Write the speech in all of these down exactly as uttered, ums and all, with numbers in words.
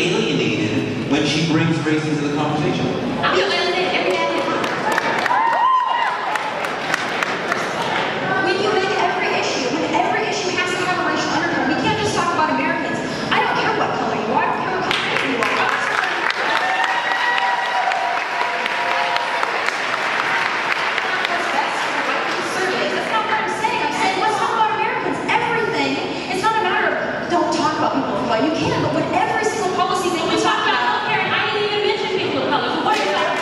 alienated when she brings race into the conversation? I feel alienated every day. When you make every issue, when every issue has to have a racial undertone, we can't just talk about Americans. I don't care what color you are, I don't care what country you are. What's best for white conservatives. That's not what I'm saying. I'm saying let's talk about Americans. Everything. It's not a matter of don't talk about people of color. You can, but when every single policy thing we talk about healthcare, and I didn't even mention people of color. So what is that?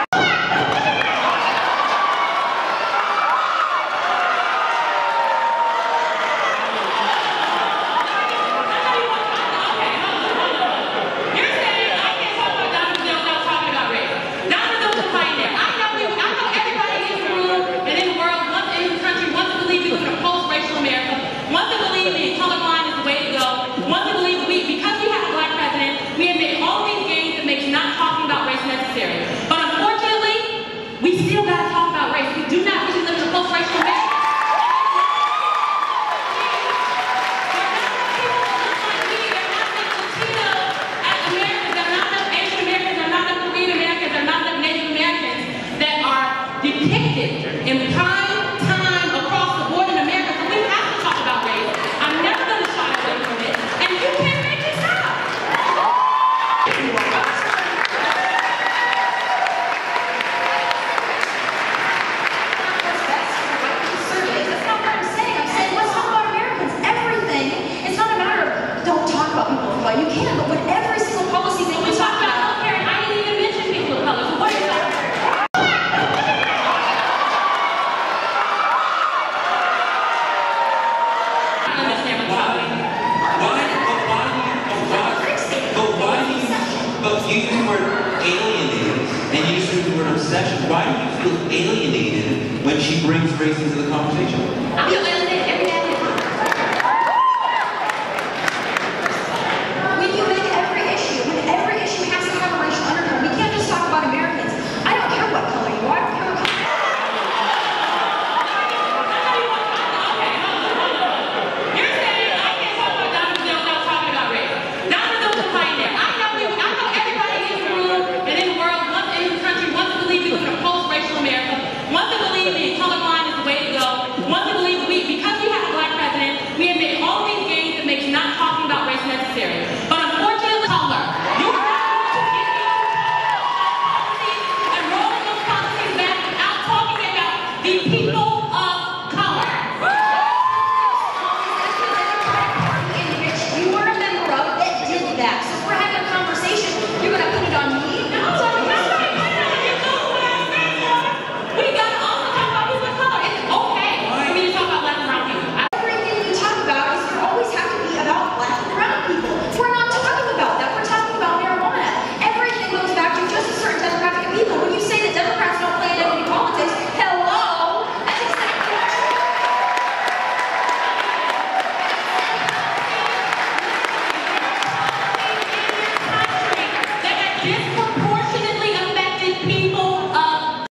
In prime time across the board in America, so we have to talk about race. I'm never going to shy away from it, and you can't make it stop. What's best for white conservatives. That's not what I'm saying. I'm saying let's talk about Americans. Everything. It's not a matter of don't talk about people of color. You can, but when every single policy thing we talk about healthcare, and I didn't even mention people of color. So what is that? You use the word alienated, and you use the word obsession. Why do you feel alienated when she brings race into the conversation? I feel alienated.